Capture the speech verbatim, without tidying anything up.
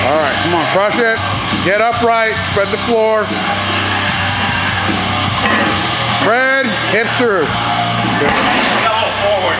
All right, come on, crush it. Get upright, spread the floor. Spread, hips through. Good.